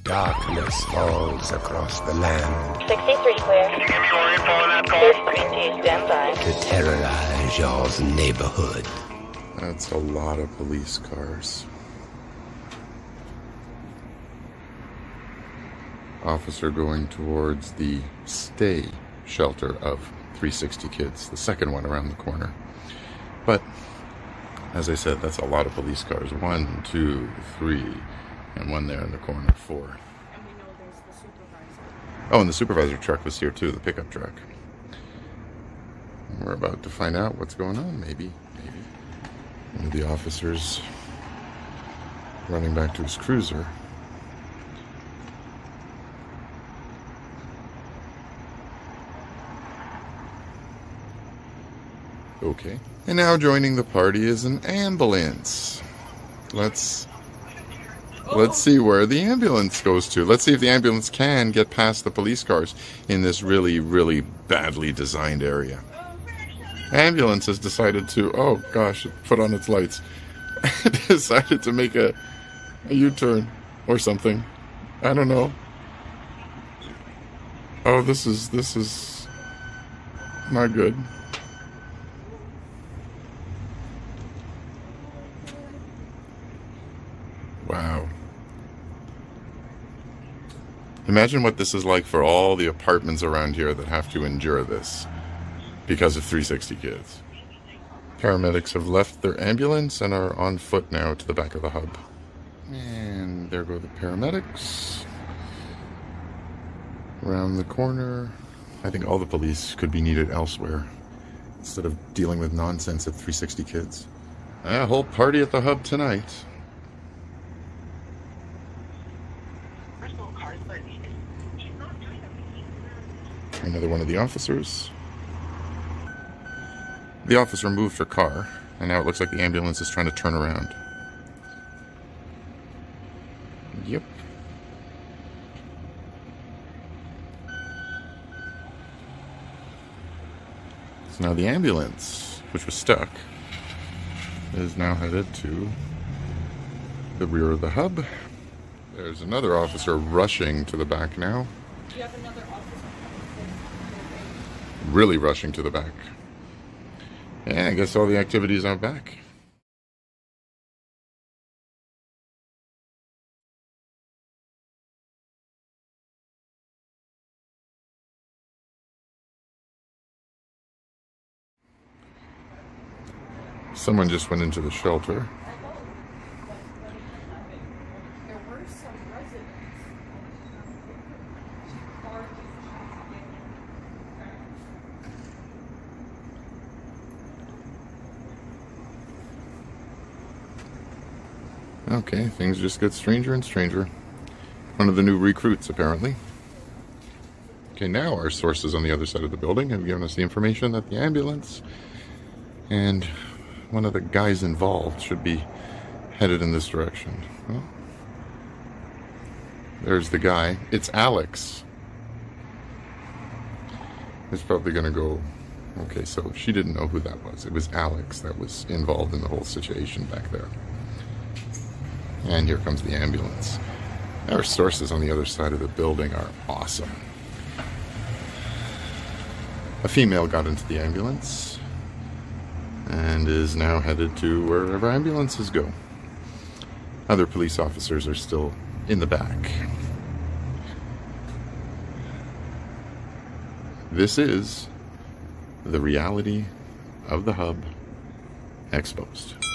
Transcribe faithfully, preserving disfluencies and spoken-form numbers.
Darkness falls across the land. sixty-three clear. Can you give me more info on that call? thirty-three T, stand by. To terrorize y'all's neighborhood. That's a lot of police cars. Officer going towards the stay shelter of three sixty kids, the second one around the corner. But, as I said, that's a lot of police cars. One, two, three, and one there in the corner, four. And we know there's the supervisor. Oh, and the supervisor truck was here too, the pickup truck. And we're about to find out what's going on, maybe, maybe. One of the officers running back to his cruiser. Okay. And now joining the party is an ambulance. Let's let's see where the ambulance goes to. Let's see if the ambulance can get past the police cars in this really, really badly designed area. Ambulance has decided to, oh gosh, put on its lights. Decided to make a, a U-turn or something. I don't know. Oh, this is this is not good. Wow. Imagine what this is like for all the apartments around here that have to endure this because of three sixty kids. Paramedics have left their ambulance and are on foot now to the back of the hub. And there go the paramedics. Around the corner. I think all the police could be needed elsewhere instead of dealing with nonsense at three sixty kids. A whole party at the hub tonight. Another one of the officers. The officer moved her car, and now it looks like the ambulance is trying to turn around. Yep. So now the ambulance, which was stuck, is now headed to the rear of the hub. There's another officer rushing to the back now. You have another officer. Really rushing to the back. Yeah, I guess all the activities are back. Someone just went into the shelter. There were some residents. Okay, things just get stranger and stranger. One of the new recruits, apparently. Okay, now our sources on the other side of the building have given us the information that the ambulance and one of the guys involved should be headed in this direction. Well, there's the guy. It's Alex. It's probably going to go... Okay, so she didn't know who that was. It was Alex that was involved in the whole situation back there. And here comes the ambulance. Our sources on the other side of the building are awesome. A female got into the ambulance and is now headed to wherever ambulances go. Other police officers are still in the back. This is the reality of the hub exposed.